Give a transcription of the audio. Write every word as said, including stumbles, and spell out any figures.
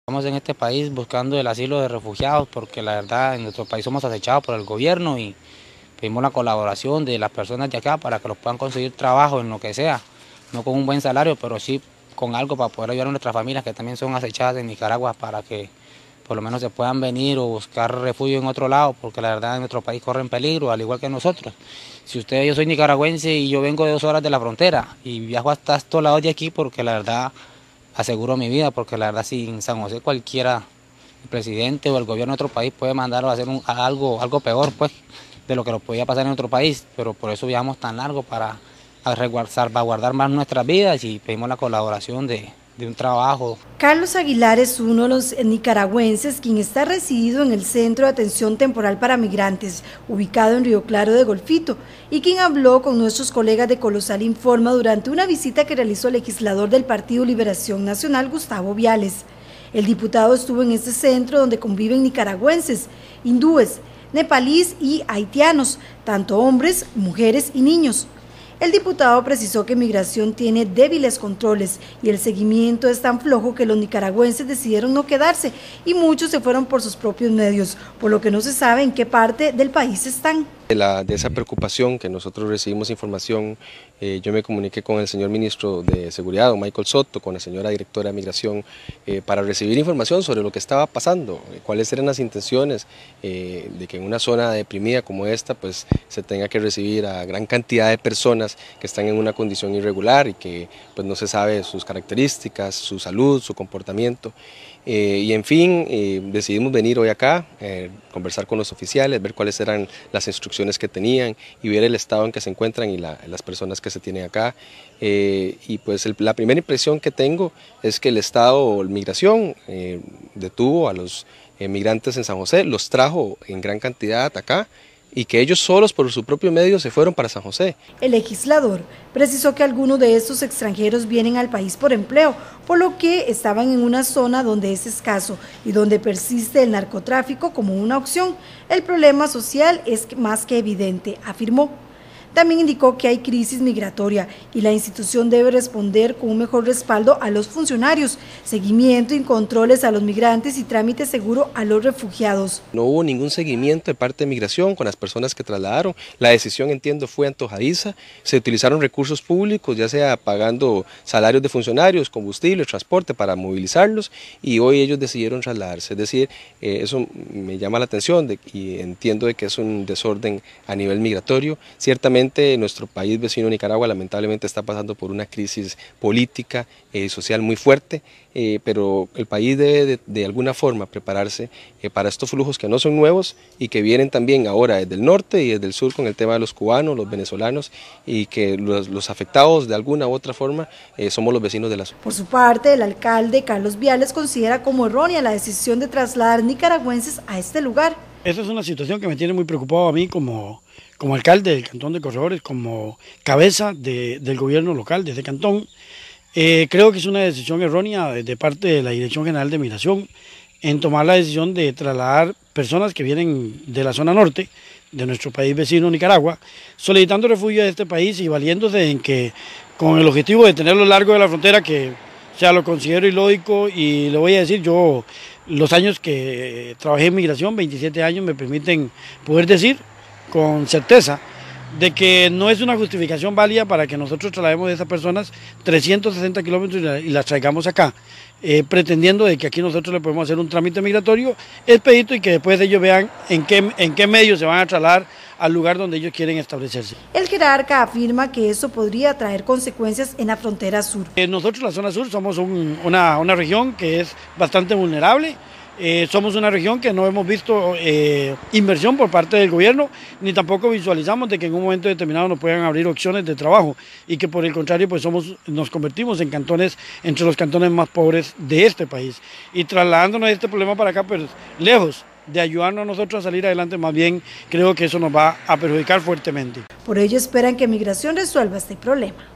Estamos en este país buscando el asilo de refugiados porque la verdad en nuestro país somos acechados por el gobierno y pedimos la colaboración de las personas de acá para que los puedan conseguir trabajo en lo que sea, no con un buen salario, pero sí con algo para poder ayudar a nuestras familias que también son acechadas en Nicaragua para que por lo menos se puedan venir o buscar refugio en otro lado, porque la verdad en nuestro país corren peligro, al igual que nosotros. Si usted, yo soy nicaragüense y yo vengo de dos horas de la frontera y viajo hasta estos lados de aquí porque la verdad aseguro mi vida, porque la verdad si en San José cualquiera, el presidente o el gobierno de otro país puede mandarlo a hacer un, algo, algo peor pues de lo que nos podía pasar en otro país, pero por eso viajamos tan largo para salvaguardar más nuestras vidas y pedimos la colaboración de, de un trabajo. Carlos Aguilar es uno de los nicaragüenses quien está residido en el Centro de Atención Temporal para Migrantes, ubicado en Río Claro de Golfito, y quien habló con nuestros colegas de Colosal Informa durante una visita que realizó el legislador del Partido Liberación Nacional, Gustavo Viales. El diputado estuvo en este centro donde conviven nicaragüenses, hindúes, nepalíes y haitianos, tanto hombres, mujeres y niños. El diputado precisó que Migración tiene débiles controles y el seguimiento es tan flojo que los nicaragüenses decidieron no quedarse y muchos se fueron por sus propios medios, por lo que no se sabe en qué parte del país están. De, la, de esa preocupación que nosotros recibimos información, eh, yo me comuniqué con el señor ministro de Seguridad, don Michael Soto, con la señora directora de Migración, eh, para recibir información sobre lo que estaba pasando, eh, cuáles eran las intenciones eh, de que en una zona deprimida como esta pues se tenga que recibir a gran cantidad de personas que están en una condición irregular y que pues no se sabe sus características, su salud, su comportamiento. Eh, y en fin, eh, decidimos venir hoy acá, eh, conversar con los oficiales, ver cuáles eran las instrucciones que tenían y ver el estado en que se encuentran y la, las personas que se tienen acá. Eh, y pues el, la primera impresión que tengo es que el Estado o la Migración eh, detuvo a los eh, migrantes en San José, los trajo en gran cantidad acá, y que ellos solos por su propio medio se fueron para San José. El legislador precisó que algunos de estos extranjeros vienen al país por empleo, por lo que estaban en una zona donde es escaso y donde persiste el narcotráfico como una opción. El problema social es más que evidente, afirmó. También indicó que hay crisis migratoria y la institución debe responder con un mejor respaldo a los funcionarios, seguimiento y controles a los migrantes y trámite seguro a los refugiados. No hubo ningún seguimiento de parte de Migración con las personas que trasladaron. La decisión, entiendo, fue antojadiza. Se utilizaron recursos públicos, ya sea pagando salarios de funcionarios, combustible, transporte para movilizarlos, y hoy ellos decidieron trasladarse. Es decir, eh, eso me llama la atención de, y entiendo de que es un desorden a nivel migratorio. Ciertamente nuestro país vecino Nicaragua lamentablemente está pasando por una crisis política y eh, social muy fuerte, eh, pero el país debe de, de alguna forma prepararse eh, para estos flujos que no son nuevos y que vienen también ahora desde el norte y desde el sur con el tema de los cubanos, los venezolanos, y que los, los afectados de alguna u otra forma eh, somos los vecinos de la zona. Por su parte, el alcalde Carlos Viales considera como errónea la decisión de trasladar nicaragüenses a este lugar. Esa es una situación que me tiene muy preocupado a mí como, como alcalde del Cantón de Corredores, como cabeza de, del gobierno local de este cantón. Eh, creo que es una decisión errónea de, de parte de la Dirección General de Migración en tomar la decisión de trasladar personas que vienen de la zona norte de nuestro país vecino Nicaragua, solicitando refugio de este país y valiéndose en que con el objetivo de tenerlo largo de la frontera, que o sea, lo considero ilógico, y le voy a decir, yo los años que trabajé en migración, veintisiete años, me permiten poder decir con certeza de que no es una justificación válida para que nosotros traslademos a esas personas trescientos sesenta kilómetros y las traigamos acá, eh, pretendiendo de que aquí nosotros le podemos hacer un trámite migratorio expedito y que después ellos vean en qué, en qué medio se van a trasladar al lugar donde ellos quieren establecerse. El jerarca afirma que eso podría traer consecuencias en la frontera sur. Eh, nosotros, la zona sur, somos un, una, una región que es bastante vulnerable. Eh, somos una región que no hemos visto eh, inversión por parte del gobierno, ni tampoco visualizamos de que en un momento determinado nos puedan abrir opciones de trabajo, y que por el contrario pues somos, nos convertimos en cantones, entre los cantones más pobres de este país, y trasladándonos este problema para acá, pues lejos de ayudarnos a nosotros a salir adelante, más bien creo que eso nos va a perjudicar fuertemente. Por ello esperan que Migración resuelva este problema.